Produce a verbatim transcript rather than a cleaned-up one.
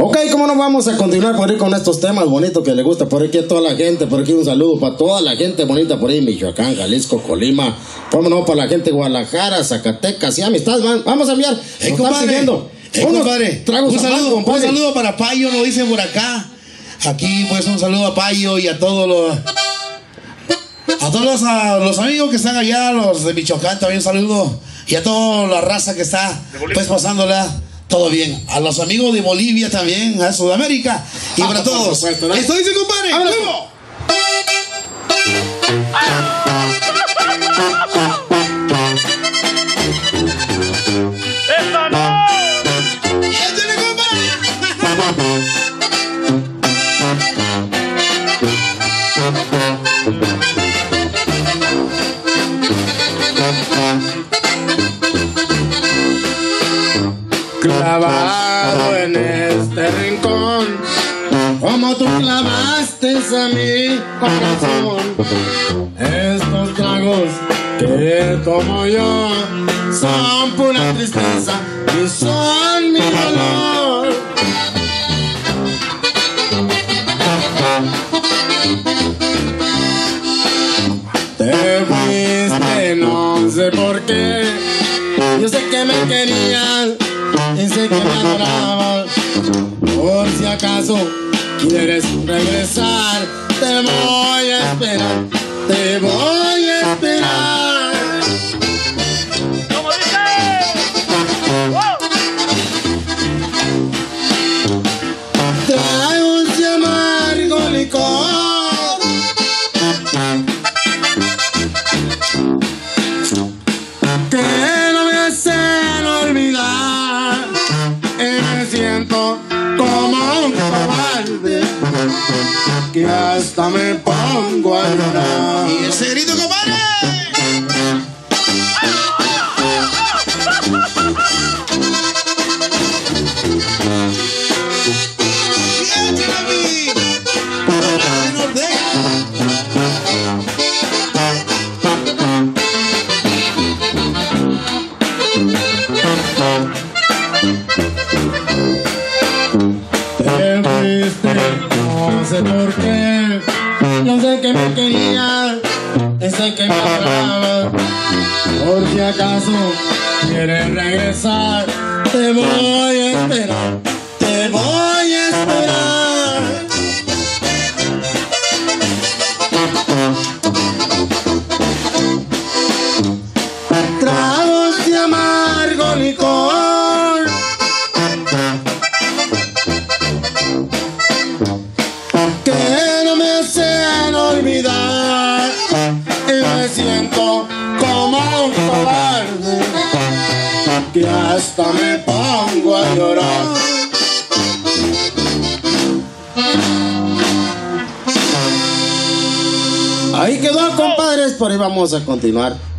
Ok, ¿cómo no vamos a continuar por ahí con estos temas bonitos que le gusta por aquí a toda la gente? Por aquí un saludo para toda la gente bonita por ahí, Michoacán, Jalisco, Colima. Vámonos para la gente de Guadalajara, Zacatecas y amistad, man. Vamos a enviar. Hey, compadre. Hey, compadre. Un saludo, un saludo para Payo, nos dicen por acá. Aquí, pues, un saludo a Payo y a todos los... A todos los, a los amigos que están allá, los de Michoacán, también un saludo. Y a toda la raza que está, pues, pasándola todo bien. A los amigos de Bolivia también, a Sudamérica. Y ah, para todos. Supuesto, ¿no? Esto dice, compadre. ¡Vamos! ¡Esta no! ¡Échale, compadre! Clavado en este rincón, como tú clavaste a mi corazón. Estos tragos que tomo yo son pura tristeza y son mi dolor. Te fuiste, no sé por qué. Yo sé que me querías y sé que me adorabas. Por si acaso quieres regresar, te voy a esperar, te voy a esperar. ¿Cómo dice? ¡Wow! Trae un amargo licor, que no me hacen olvidar. Y me siento como un cobarde, que hasta me pongo a llorar. Y ese grito, compadre. No sé por qué, yo sé que me querías, sé que me adorabas. Por si acaso quieres regresar, te voy a esperar, te voy a esperar. Tragos de amargo licor, que no me hacen olvidar. Y me siento como un cobarde, que hasta me pongo a llorar. Ahí quedó, compadres, por ahí vamos a continuar.